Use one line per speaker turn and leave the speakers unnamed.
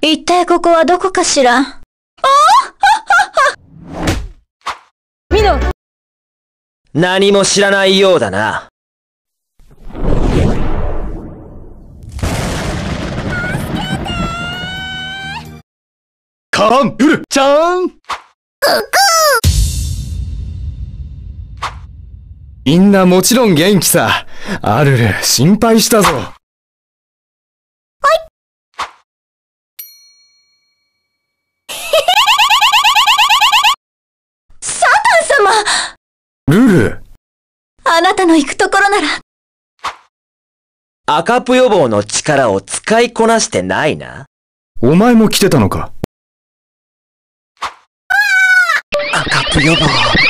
一体ここはどこかしら。
見ろ。
何も知らないようだな。
カバンクルちゃん。みんなもちろん元気さ。アルル、心配したぞ。
サタン様！
ルル。
あなたの行くところなら。
赤ぷよ帽の力を使いこなしてないな。
お前も来てたのか。
赤ぷよ帽。